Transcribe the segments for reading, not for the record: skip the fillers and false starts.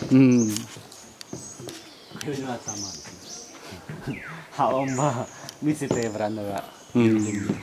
うん。 首の頭ですね。歯を見せてもらうのが。 うん。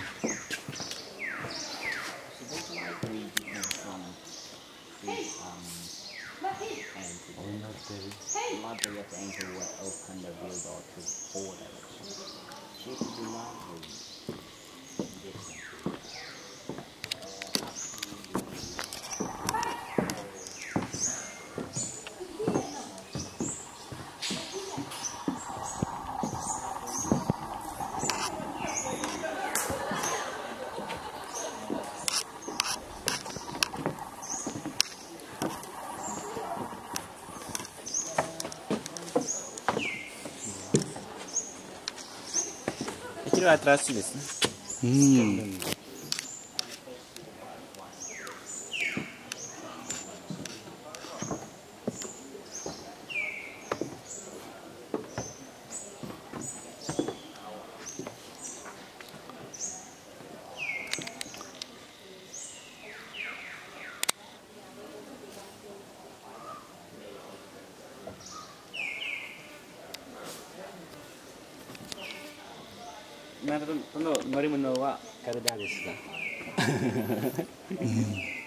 これは新しいですね。 うん。 なるほど、この乗り物は体ですか。